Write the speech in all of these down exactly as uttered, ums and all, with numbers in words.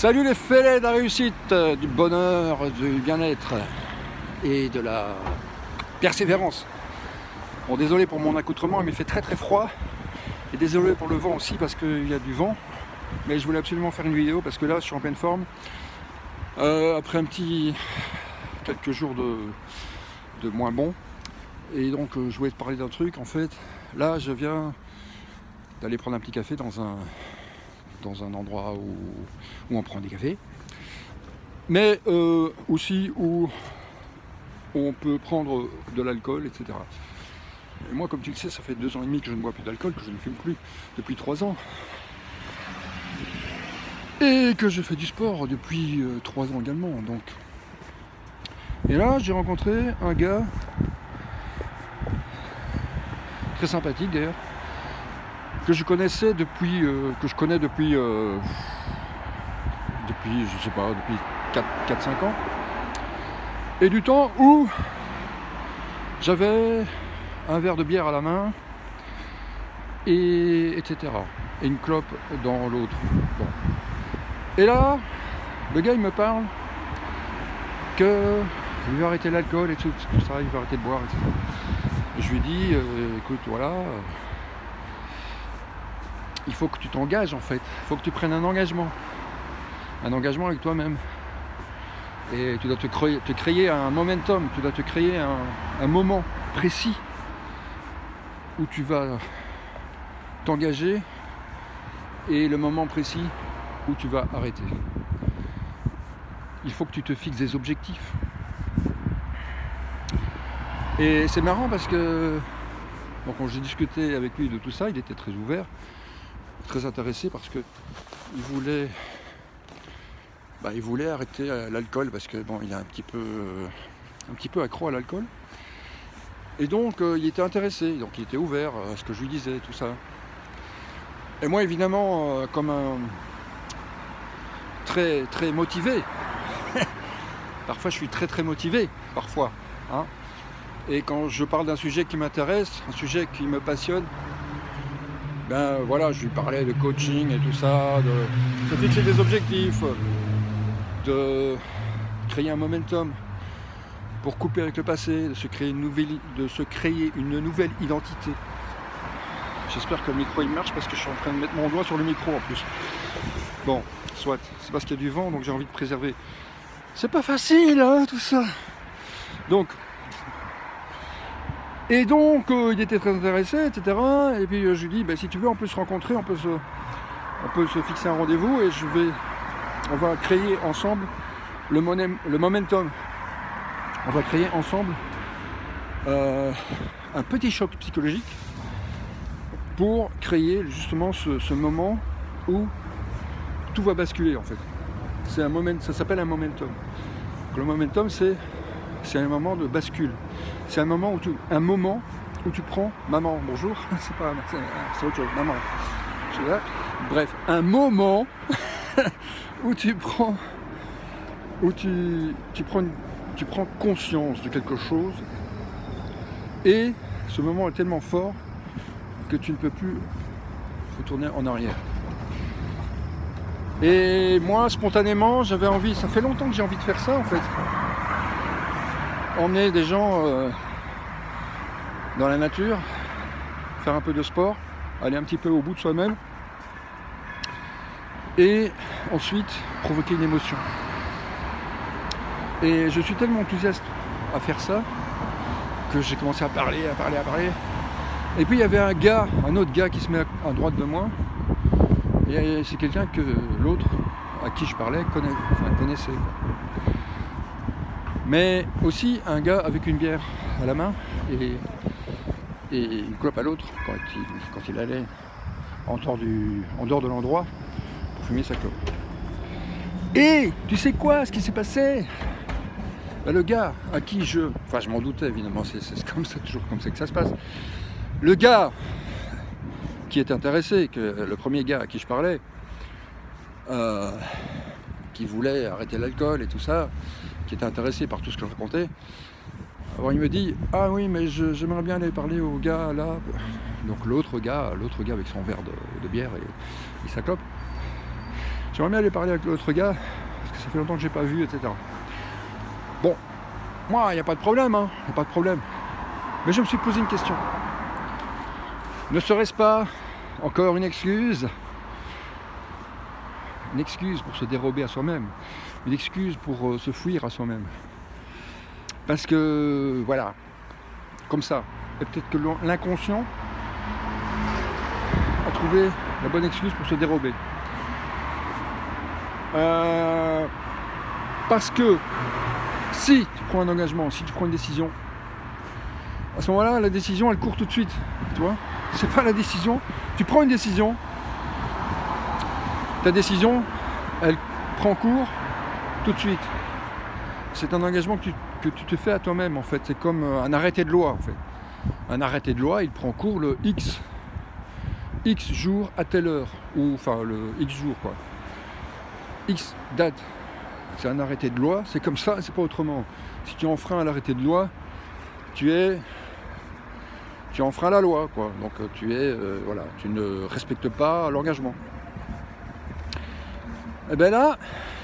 Salut les fêlés de la réussite, du bonheur, du bien-être et de la persévérance. Bon, désolé pour mon accoutrement, il me fait très très froid. Et désolé pour le vent aussi parce qu'il y a du vent. Mais je voulais absolument faire une vidéo parce que là je suis en pleine forme. Euh, après un petit quelques jours de, de moins bon. Et donc euh, je voulais te parler d'un truc. En fait, là je viens d'aller prendre un petit café dans un, dans un endroit où, où on prend des cafés. Mais euh, aussi où on peut prendre de l'alcool, et cetera. Et moi, comme tu le sais, ça fait deux ans et demi que je ne bois plus d'alcool, que je ne fume plus depuis trois ans. Et que je fais du sport depuis euh, trois ans également. Donc. Et là, j'ai rencontré un gars très sympathique d'ailleurs, que je connaissais depuis, euh, que je connais depuis, euh, depuis, je sais pas, depuis quatre cinq ans. Et du temps où j'avais un verre de bière à la main, et etc. Et une clope dans l'autre. Bon. Et là, le gars il me parle que il veut arrêter l'alcool et tout, tout ça, il veut arrêter de boire, et cetera. Et je lui dis, euh, écoute, voilà, euh, il faut que tu t'engages en fait, il faut que tu prennes un engagement, un engagement avec toi-même. Et tu dois te créer, te créer un momentum, tu dois te créer un, un moment précis où tu vas t'engager et le moment précis où tu vas arrêter. Il faut que tu te fixes des objectifs. Et c'est marrant parce que bon, quand j'ai discuté avec lui de tout ça, il était très ouvert, très intéressé parce que il voulait Bah, il voulait arrêter l'alcool parce que bon, il est un petit peu, euh, un petit peu accro à l'alcool. Et donc, euh, il était intéressé, donc il était ouvert à ce que je lui disais, tout ça. Et moi, évidemment, euh, comme un très très motivé, parfois je suis très très motivé, parfois. Hein. Et quand je parle d'un sujet qui m'intéresse, un sujet qui me passionne, ben voilà, je lui parlais de coaching et tout ça, de se fixer des objectifs, de créer un momentum pour couper avec le passé, de se créer une nouvelle, de se créer une nouvelle identité. J'espère que le micro il marche parce que je suis en train de mettre mon doigt sur le micro en plus. Bon, soit, c'est parce qu'il y a du vent donc j'ai envie de préserver. C'est pas facile hein, tout ça. Donc, et donc euh, il était très intéressé, et cetera. Et puis euh, je lui dis, bah, si tu veux on peut se rencontrer, on peut se, on peut se fixer un rendez-vous et je vais on va créer ensemble le, monem, le momentum. On va créer ensemble euh, un petit choc psychologique pour créer justement ce, ce moment où tout va basculer en fait. C'est un moment, ça s'appelle un momentum. Le momentum, c'est c'est un moment de bascule. C'est un moment où tu, un moment où tu prends maman. Bonjour. C'est pas, c'est autre chose. Maman. Je suis là. Bref, un moment. où tu prends où tu, tu, prends, tu prends conscience de quelque chose et ce moment est tellement fort que tu ne peux plus retourner en arrière. Et moi spontanément j'avais envie, ça fait longtemps que j'ai envie de faire ça en fait, emmener des gens euh, dans la nature, faire un peu de sport, aller un petit peu au bout de soi-même et ensuite provoquer une émotion. Et je suis tellement enthousiaste à faire ça que j'ai commencé à parler, à parler, à parler. Et puis il y avait un gars, un autre gars qui se met à droite de moi. Et c'est quelqu'un que l'autre à qui je parlais connaît, enfin, connaissait. Mais aussi un gars avec une bière à la main et, et une clope à l'autre quand il, quand il allait en dehors, du, en dehors de l'endroit fumer sa clope. Et tu sais quoi, ce qui s'est passé? Ben, le gars à qui je... Enfin, je m'en doutais, évidemment, c'est comme ça, toujours comme ça que ça se passe. Le gars qui est intéressé, que le premier gars à qui je parlais, euh, qui voulait arrêter l'alcool et tout ça, qui était intéressé par tout ce que je racontais, alors il me dit, ah oui, mais j'aimerais bien aller parler au gars là. Donc l'autre gars, l'autre gars avec son verre de, de bière et, et sa clope. J'aimerais bien aller parler avec l'autre gars, parce que ça fait longtemps que j'ai pas vu, et cetera. Bon, moi, il n'y a pas de problème, hein, il n'y a pas de problème. Mais je me suis posé une question. Ne serait-ce pas encore une excuse, une excuse pour se dérober à soi-même, une excuse pour euh, se fuir à soi-même? Parce que, voilà, comme ça, et peut-être que l'inconscient a trouvé la bonne excuse pour se dérober. Euh, parce que si tu prends un engagement, si tu prends une décision, à ce moment-là, la décision, elle court tout de suite. Tu vois, c'est pas la décision. Tu prends une décision, ta décision, elle prend cours tout de suite. C'est un engagement que tu, que tu te fais à toi-même, en fait. C'est comme un arrêté de loi, en fait. Un arrêté de loi, il prend cours le X, X jours à telle heure, ou enfin le X jours, quoi. X date. C'est un arrêté de loi, c'est comme ça, c'est pas autrement. Si tu enfreins à l'arrêté de loi, tu es, tu enfreins la loi, quoi. Donc tu es, euh, voilà, tu ne respectes pas l'engagement. Et bien là,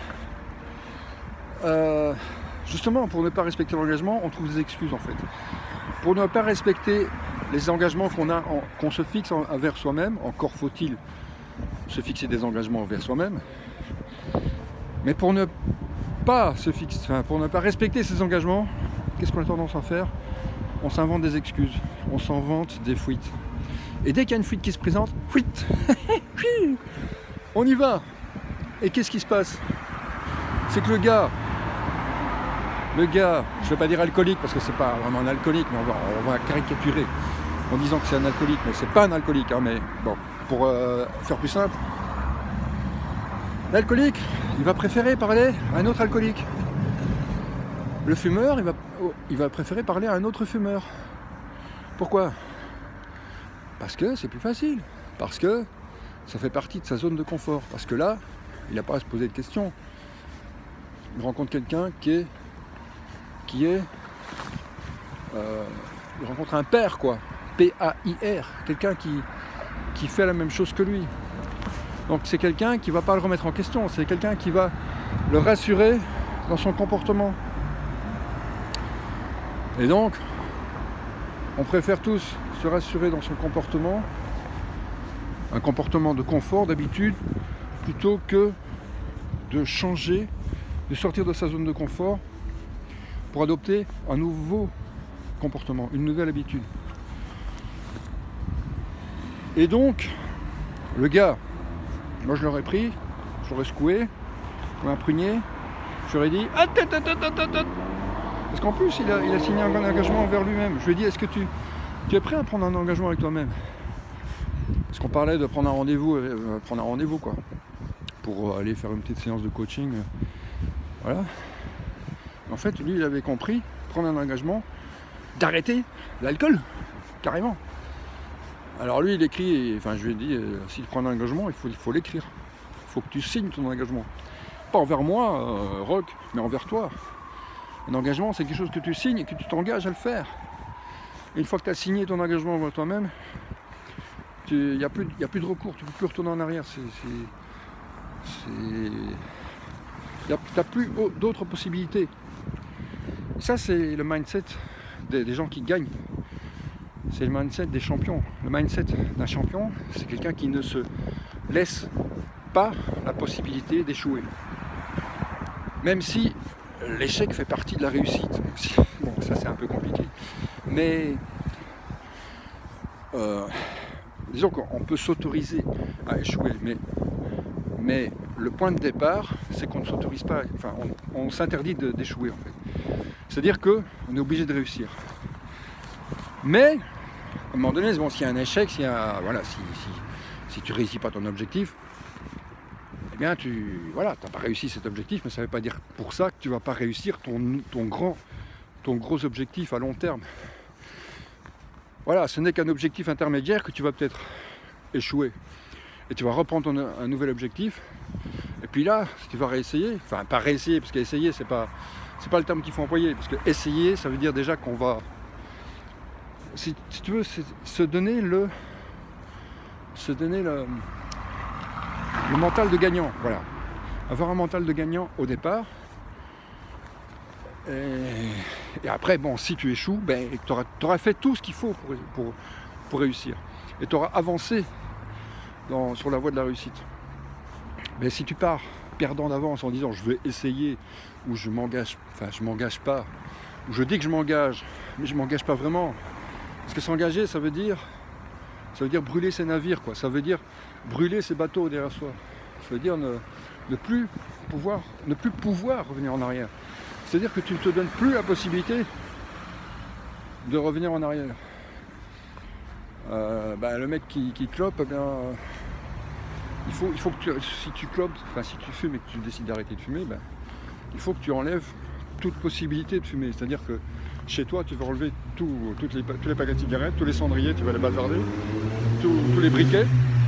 euh, justement, pour ne pas respecter l'engagement, on trouve des excuses en fait. Pour ne pas respecter les engagements qu'on a, qu'on se fixe envers soi-même, encore faut-il se fixer des engagements envers soi-même. Mais pour ne pas se fixer, enfin, pour ne pas respecter ces engagements, qu'est-ce qu'on a tendance à faire? On s'invente des excuses, on s'invente des fuites. Et dès qu'il y a une fuite qui se présente, fuite, on y va. Et qu'est-ce qui se passe? C'est que le gars, le gars, je ne vais pas dire alcoolique parce que c'est pas vraiment un alcoolique, mais on va, on va caricaturer en disant que c'est un alcoolique, mais c'est pas un alcoolique, hein, mais bon, pour euh, faire plus simple, l'alcoolique, il va préférer parler à un autre alcoolique. Le fumeur, il va, il va préférer parler à un autre fumeur. Pourquoi? Parce que c'est plus facile. Parce que ça fait partie de sa zone de confort. Parce que là, il n'a pas à se poser de questions. Il rencontre quelqu'un qui est... qui est... Euh, il rencontre un père, quoi. P A I R. Quelqu'un qui, qui fait la même chose que lui. Donc c'est quelqu'un qui ne va pas le remettre en question. C'est quelqu'un qui va le rassurer dans son comportement. Et donc, on préfère tous se rassurer dans son comportement, un comportement de confort, d'habitude, plutôt que de changer, de sortir de sa zone de confort pour adopter un nouveau comportement, une nouvelle habitude. Et donc, le gars, moi je l'aurais pris, je l'aurais secoué, comme un prunier, je lui aurais dit « Attends, attends, attends, attends !» Parce qu'en plus, il a, il a signé un engagement envers lui-même. Je lui ai dit, est-ce que tu, tu es prêt à prendre un engagement avec toi-même? Parce qu'on parlait de prendre un rendez-vous, euh, prendre un rendez-vous quoi, pour aller faire une petite séance de coaching. Euh, voilà. En fait, lui, il avait compris, prendre un engagement, d'arrêter l'alcool, carrément. Alors lui, il écrit, et, enfin je lui ai dit, euh, s'il prend un engagement, il faut, il faut l'écrire. Il faut que tu signes ton engagement. Pas envers moi, euh, Rock, mais envers toi. Un engagement, c'est quelque chose que tu signes et que tu t'engages à le faire. Et une fois que tu as signé ton engagement envers toi-même, il n'y a, a plus de recours, tu ne peux plus retourner en arrière. Tu n'as plus d'autres possibilités. Et ça, c'est le mindset des, des gens qui gagnent. C'est le mindset des champions. Le mindset d'un champion, c'est quelqu'un qui ne se laisse pas la possibilité d'échouer. Même si l'échec fait partie de la réussite. Bon, ça c'est un peu compliqué. Mais euh, disons qu'on peut s'autoriser à échouer, mais, mais le point de départ, c'est qu'on ne s'autorise pas, enfin on, on s'interdit d'échouer en fait. C'est-à-dire qu'on est obligé de réussir. Mais, à un moment donné, bon, s'il y a un échec, s'il y a, voilà, si, si, si tu ne réussis pas ton objectif, eh bien tu voilà, t'as pas réussi cet objectif, mais ça ne veut pas dire pour ça que tu ne vas pas réussir ton, ton, grand, ton gros objectif à long terme. Voilà, ce n'est qu'un objectif intermédiaire que tu vas peut-être échouer. Et tu vas reprendre ton, un nouvel objectif. Et puis là, tu vas réessayer. Enfin, pas réessayer, parce qu'essayer, c'est pas, c'est pas le terme qu'il faut employer. Parce que essayer, ça veut dire déjà qu'on va... Si, si tu veux, se donner le... Se donner le... le mental de gagnant. Voilà. avoir un mental de gagnant au départ. Et, et après, bon, si tu échoues, ben, tu auras, tu auras fait tout ce qu'il faut pour, pour, pour réussir. Et tu auras avancé dans, sur la voie de la réussite. Mais si tu pars perdant d'avance en disant je vais essayer, ou je m'engage, enfin je m'engage pas, ou je dis que je m'engage, mais je m'engage pas vraiment. Parce que s'engager, ça veut dire ça veut dire brûler ses navires, quoi. Ça veut dire brûler ses bateaux derrière soi. Ça veut dire ne, ne plus pouvoir, ne plus pouvoir revenir en arrière. C'est-à-dire que tu ne te donnes plus la possibilité de revenir en arrière. Euh, bah, le mec qui, qui clope, eh bien, euh, il, faut, il faut que tu, si tu clopes, enfin si tu fumes et que tu décides d'arrêter de fumer, ben, il faut que tu enlèves toute possibilité de fumer. C'est-à-dire que chez toi, tu vas enlever tout, toutes les, tous les paquets de cigarettes, tous les cendriers, tu vas les bazarder, tout, tous les briquets.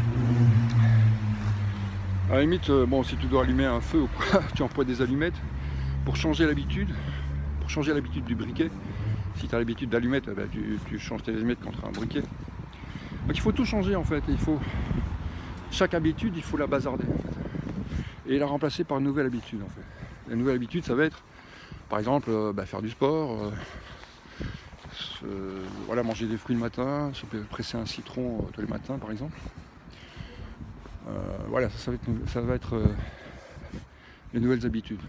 À la limite, euh, bon, si tu dois allumer un feu ou quoi, tu emploies des allumettes pour changer l'habitude, pour changer l'habitude du briquet. Si tu as l'habitude d'allumettes, ben, tu, tu changes tes allumettes contre un briquet. Donc il faut tout changer en fait. Il faut, chaque habitude, il faut la bazarder en fait. Et la remplacer par une nouvelle habitude en fait. La nouvelle habitude, ça va être, par exemple, euh, bah, faire du sport, euh, se, voilà, manger des fruits le matin, se presser un citron euh, tous les matins par exemple. Euh, voilà, ça, ça va être, ça va être euh, les nouvelles habitudes.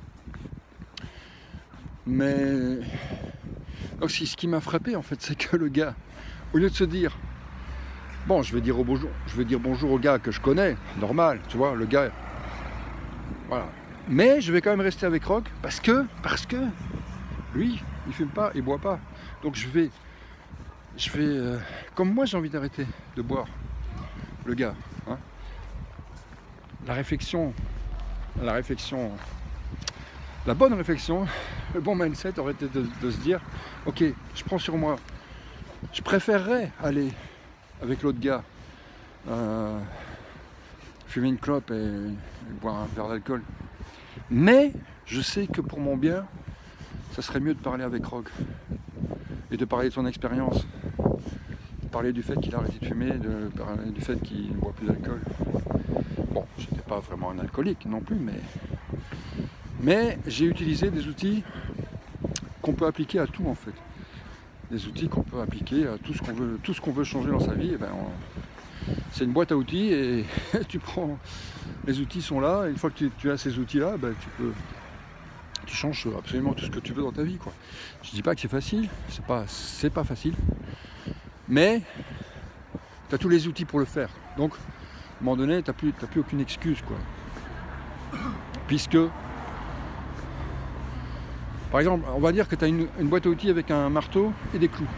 Mais donc, ce qui m'a frappé en fait, c'est que le gars, au lieu de se dire bon, je vais dire au bonjour, je vais dire bonjour au gars que je connais, normal, tu vois, le gars, voilà. Mais je vais quand même rester avec Rock parce que, parce que, lui, il fume pas, il boit pas. Donc je vais, je vais, euh, comme moi j'ai envie d'arrêter de boire, le gars. Hein. La réflexion, la réflexion, la bonne réflexion, le bon mindset aurait été de, de se dire, ok, je prends sur moi, je préférerais aller avec l'autre gars, euh, fumer une clope et, et boire un verre d'alcool. Mais je sais que pour mon bien, ça serait mieux de parler avec Rock et de parler de son expérience, de parler du fait qu'il a arrêté de fumer, de parler du fait qu'il ne boit plus d'alcool. Bon, je n'étais pas vraiment un alcoolique non plus, mais, mais j'ai utilisé des outils qu'on peut appliquer à tout en fait. Des outils qu'on peut appliquer à tout ce qu'on veut, tout ce qu'on veut changer dans sa vie. Et ben, c'est une boîte à outils et tu prends, les outils sont là. Et une fois que tu, tu as ces outils-là, ben, tu peux, tu changes absolument tout ce que tu veux dans ta vie, quoi. Je dis pas que c'est facile, c'est pas, c'est pas facile, mais tu as tous les outils pour le faire. Donc, à un moment donné, tu n'as plus, t'as plus aucune excuse, quoi. Puisque par exemple, on va dire que tu as une, une boîte à outils avec un marteau et des clous.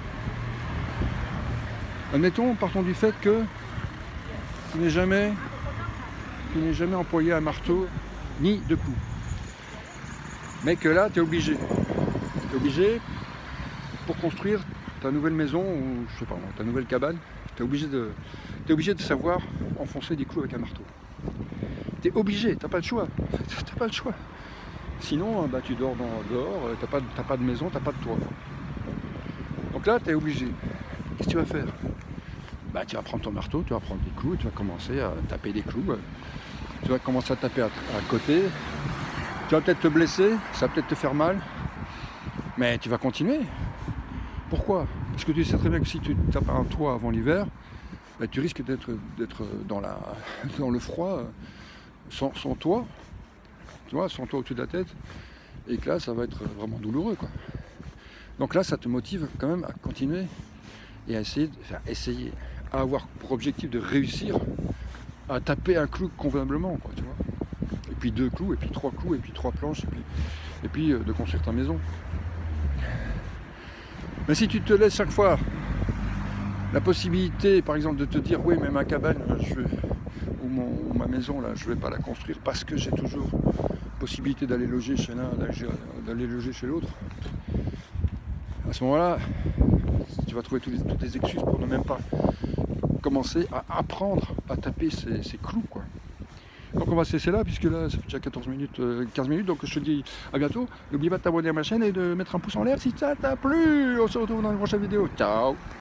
Admettons, partons du fait que tu n'es jamais, tu n'es jamais employé un marteau ni de clous. Mais que là, tu es obligé. Tu es obligé, pour construire ta nouvelle maison, ou je sais pas, ta nouvelle cabane, tu es obligé de, t'es obligé de savoir enfoncer des clous avec un marteau. Tu es obligé, tu n'as pas le choix. Tu n'as pas le choix. Sinon, bah, tu dors dans, dehors, tu n'as pas, t'as pas de maison, tu n'as pas de toit. Donc là, tu es obligé. Qu'est-ce que tu vas faire? Bah, tu vas prendre ton marteau, tu vas prendre des clous, et tu vas commencer à taper des clous. Tu vas commencer à taper à, à côté. Tu vas peut-être te blesser, ça va peut-être te faire mal. Mais tu vas continuer. Pourquoi? Parce que tu sais très bien que si tu tapes un toit avant l'hiver, bah, tu risques d'être, d'être dans, la, dans le froid, sans, sans toit. Tu vois, sans toi au-dessus de la tête, et que là, ça va être vraiment douloureux, quoi. Donc là, ça te motive quand même à continuer et à essayer, enfin, essayer, à avoir pour objectif de réussir à taper un clou convenablement, quoi, tu vois. Et puis deux clous, et puis trois clous, et puis trois planches, et puis, et puis euh, de construire ta maison. Mais si tu te laisses chaque fois la possibilité, par exemple, de te dire, oui, mais ma cabane, je vais, ou, mon, ou ma maison, là, je ne vais pas la construire parce que j'ai toujours possibilité d'aller loger chez l'un, d'aller loger chez l'autre. À ce moment-là, tu vas trouver toutes les, toutes les excuses pour ne même pas commencer à apprendre à taper ces, ces clous, quoi. Donc on va se laisser là, puisque là, ça fait déjà quatorze minutes, euh, quinze minutes, donc je te dis à bientôt. N'oublie pas de t'abonner à ma chaîne et de mettre un pouce en l'air si ça t'a plu. On se retrouve dans une prochaine vidéo. Ciao!